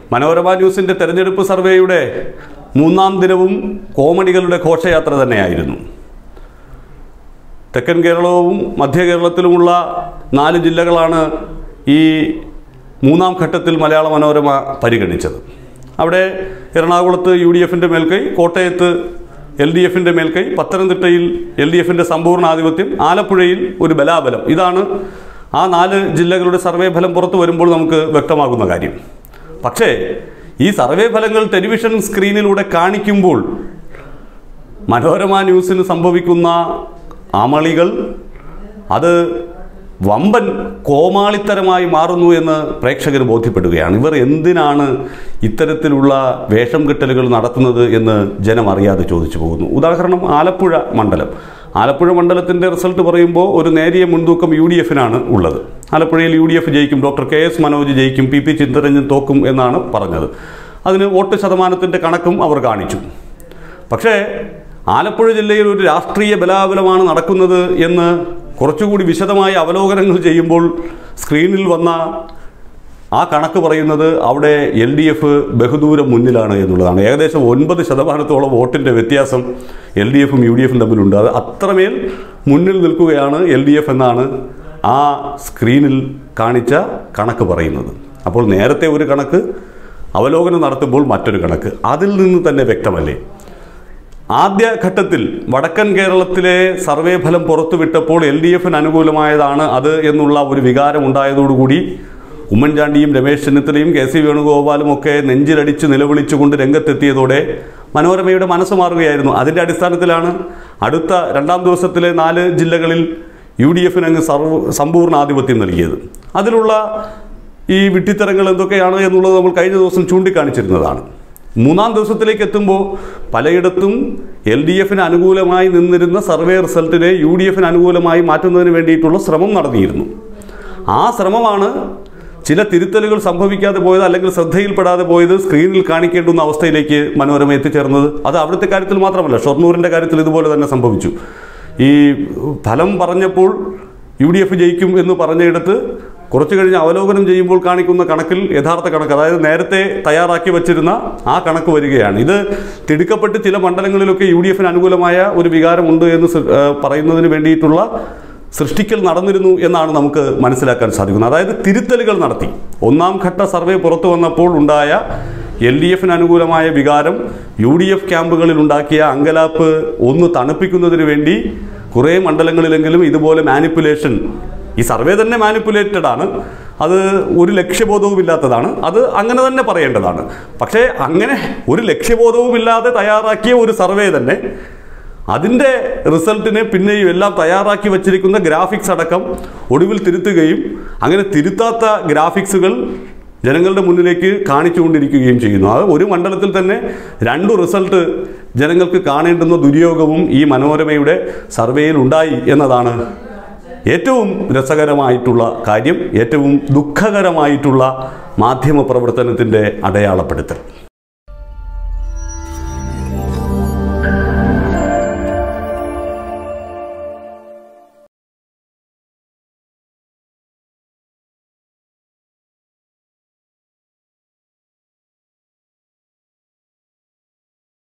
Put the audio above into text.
മനോരമ ന്യൂസിൻ്റെ തെരഞ്ഞെടുപ്പ് സർവേയുടെ മൂന്നാം ദിനവും കോമഡികളുടെ ഘോഷയാത്ര തന്നെയായിരുന്നു. തെക്കൻ കേരളവും മധ്യ കേരളത്തിലുമുള്ള 4 ജില്ലകളാണ് ഈ മൂന്നാം ഘട്ടത്തിൽ മലയാള മനോരമ പരിഗണിച്ചത്. അവിടെ എറണാകുളത്ത് UDFൻ്റെ മേൽക്കൈ, കോട്ടയത്ത് LDFൻ്റെ മേൽക്കൈ, പത്തനംതിട്ടയിൽ LDFൻ്റെ സമ്പൂർണ്ണ ആധിപത്യം, ആലപ്പുഴയിൽ ഒരു ബലാബലം. ഇതാണ് ആ 4 ജില്ലകളുടെ സർവേ ഫലം പുറത്തു വരുമ്പോൾ നമുക്ക് വ്യക്തമാകുന്ന കാര്യം. പക്ഷേ ഈ സർവേ ഫലങ്ങൾ ടെലിവിഷൻ സ്ക്രീനിലൂടെ കാണിക്കുമ്പോൾ മനോരമ ന്യൂസിന് സംഭവിക്കുന്ന അമളികൾ അത് വമ്പൻ കോമാളിത്തരമായി മാറുന്നു എന്ന് പ്രേക്ഷകർ ബോധ്യപ്പെടുകയാണ്. ഇവർ എന്തിനാണ് ഇത്തരത്തിലുള്ള വേഷം കെട്ടലുകൾ നടത്തുന്നത് എന്ന് ജനം അറിയാതെ ചോദിച്ചു പോകുന്നു. ഉദാഹരണം ആലപ്പുഴ മണ്ഡലത്തിൻ്റെ റിസൾട്ട് പറയുമ്പോൾ ഒരു നേരിയ മുൻതൂക്കം UDFനാണ് ഉള്ളത്. ആലപ്പുഴയിൽ UDF ജയിക്കും, ഡോക്ടർ KS മനോജ് ജയിക്കും, PP ചിത്തരഞ്ജൻ തോക്കും എന്നാണ് പറഞ്ഞത്. അതിന് വോട്ട് ശതമാനത്തിൻ്റെ കണക്കും അവർ കാണിച്ചു. പക്ഷേ ആലപ്പുഴ ജില്ലയിൽ ഒരു രാഷ്ട്രീയ ബലാബലമാണ് നടക്കുന്നത് എന്ന് കുറച്ചുകൂടി വിശദമായ അവലോകനങ്ങൾ ചെയ്യുമ്പോൾ സ്ക്രീനിൽ വന്ന ആ കണക്ക് പറയുന്നത് അവിടെ LDF ബഹുദൂരം മുന്നിലാണ് എന്നുള്ളതാണ്. ഏകദേശം 9% വോട്ടിൻ്റെ വ്യത്യാസം LDFും UDFും തമ്മിലുണ്ട്. അത് അത്രമേൽ മുന്നിൽ നിൽക്കുകയാണ് LDF എന്നാണ് ആ സ്ക്രീനിൽ കാണിച്ച കണക്ക് പറയുന്നത്. അപ്പോൾ നേരത്തെ ഒരു കണക്ക്, അവലോകനം നടത്തുമ്പോൾ മറ്റൊരു കണക്ക്, അതിൽ നിന്ന് തന്നെ വ്യക്തമല്ലേ? ആദ്യ ഘട്ടത്തിൽ വടക്കൻ കേരളത്തിലെ സർവേ ഫലം പുറത്തുവിട്ടപ്പോൾ LDFന് അനുകൂലമായതാണ് അത് എന്നുള്ള ഒരു വികാരം ഉണ്ടായതോടുകൂടി ഉമ്മൻചാണ്ടിയും രമേശ് ചെന്നിത്തലയും KC വേണുഗോപാലും ഒക്കെ നെഞ്ചിലടിച്ച് നിലവിളിച്ചുകൊണ്ട് രംഗത്തെത്തിയതോടെ മനോരമയുടെ മനസ്സ് മാറുകയായിരുന്നു. അതിൻ്റെ അടിസ്ഥാനത്തിലാണ് അടുത്ത 2ാം ദിവസത്തിലെ 4 ജില്ലകളിൽ UDFന് അങ്ങ് സമ്പൂർണ്ണ ആധിപത്യം നൽകിയത്. അതിലുള്ള ഈ വിഡ്ഢിത്തരങ്ങൾ എന്തൊക്കെയാണ് എന്നുള്ളത് നമ്മൾ കഴിഞ്ഞ ദിവസം ചൂണ്ടിക്കാണിച്ചിരുന്നതാണ്. 3ാം ദിവസത്തിലേക്ക് എത്തുമ്പോൾ പലയിടത്തും LDFന് അനുകൂലമായി നിന്നിരുന്ന സർവേ റിസൾട്ടിനെ UDFന് അനുകൂലമായി മാറ്റുന്നതിന് വേണ്ടിയിട്ടുള്ള ശ്രമം നടത്തിയിരുന്നു. ആ ശ്രമമാണ് ചില തിരുത്തലുകൾ സംഭവിക്കാതെ പോയത്, അല്ലെങ്കിൽ ശ്രദ്ധയിൽപ്പെടാതെ പോയത്, സ്ക്രീനിൽ കാണിക്കേണ്ടുന്ന അവസ്ഥയിലേക്ക് മനോരമ എത്തിച്ചേർന്നത്. അത് അവിടുത്തെ കാര്യത്തിൽ മാത്രമല്ല, ഷൊർണൂരിൻ്റെ കാര്യത്തിൽ ഇതുപോലെ തന്നെ സംഭവിച്ചു. ഈ ഫലം പറഞ്ഞപ്പോൾ UDF ജയിക്കും എന്ന് പറഞ്ഞയിടത്ത് കുറച്ച് കഴിഞ്ഞ് അവലോകനം ചെയ്യുമ്പോൾ കാണിക്കുന്ന കണക്കിൽ യഥാർത്ഥ കണക്ക്, അതായത് നേരത്തെ തയ്യാറാക്കി വച്ചിരുന്ന ആ കണക്ക് വരികയാണ്. ഇത് തിടുക്കപ്പെട്ട് ചില മണ്ഡലങ്ങളിലൊക്കെ UDFന് അനുകൂലമായ ഒരു വികാരമുണ്ട് എന്ന് പറയുന്നതിന് വേണ്ടിയിട്ടുള്ള സൃഷ്ടിക്കൽ നടന്നിരുന്നു എന്നാണ് നമുക്ക് മനസ്സിലാക്കാൻ സാധിക്കുന്നത്. അതായത് തിരുത്തലുകൾ നടത്തി. 1ാം ഘട്ട സർവേ പുറത്തു വന്നപ്പോൾ ഉണ്ടായ LDFന് അനുകൂലമായ വികാരം UDF ക്യാമ്പുകളിൽ ഉണ്ടാക്കിയ അങ്കലാപ്പ് ഒന്ന് തണുപ്പിക്കുന്നതിന് വേണ്ടി കുറേ മണ്ഡലങ്ങളിലെങ്കിലും ഇതുപോലെ മാനിപ്പുലേഷൻ, ഈ സർവേ തന്നെ മാനിപ്പുലേറ്റഡ് ആണ്, അത് ഒരു ലക്ഷ്യബോധവുമില്ലാത്തതാണ്, അത് അങ്ങനെ തന്നെ പറയേണ്ടതാണ്. പക്ഷേ അങ്ങനെ ഒരു ലക്ഷ്യബോധവുമില്ലാതെ തയ്യാറാക്കിയ ഒരു സർവേ തന്നെ അതിൻ്റെ റിസൾട്ടിനെ പിന്നെയും എല്ലാം തയ്യാറാക്കി വച്ചിരിക്കുന്ന ഗ്രാഫിക്സ് അടക്കം ഒടുവിൽ തിരുത്തുകയും അങ്ങനെ തിരുത്താത്ത ഗ്രാഫിക്സുകൾ ജനങ്ങളുടെ മുന്നിലേക്ക് കാണിച്ചുകൊണ്ടിരിക്കുകയും ചെയ്യുന്നു. അത് ഒരു മണ്ഡലത്തിൽ തന്നെ 2 റിസൾട്ട് ജനങ്ങൾക്ക് കാണേണ്ടുന്ന ദുര്യോഗവും ഈ മനോരമയുടെ സർവേയിൽ ഉണ്ടായി എന്നതാണ് ഏറ്റവും രസകരമായിട്ടുള്ള കാര്യം, ഏറ്റവും ദുഃഖകരമായിട്ടുള്ള മാധ്യമ പ്രവർത്തനത്തിൻ്റെ അടയാളപ്പെടുത്തൽ.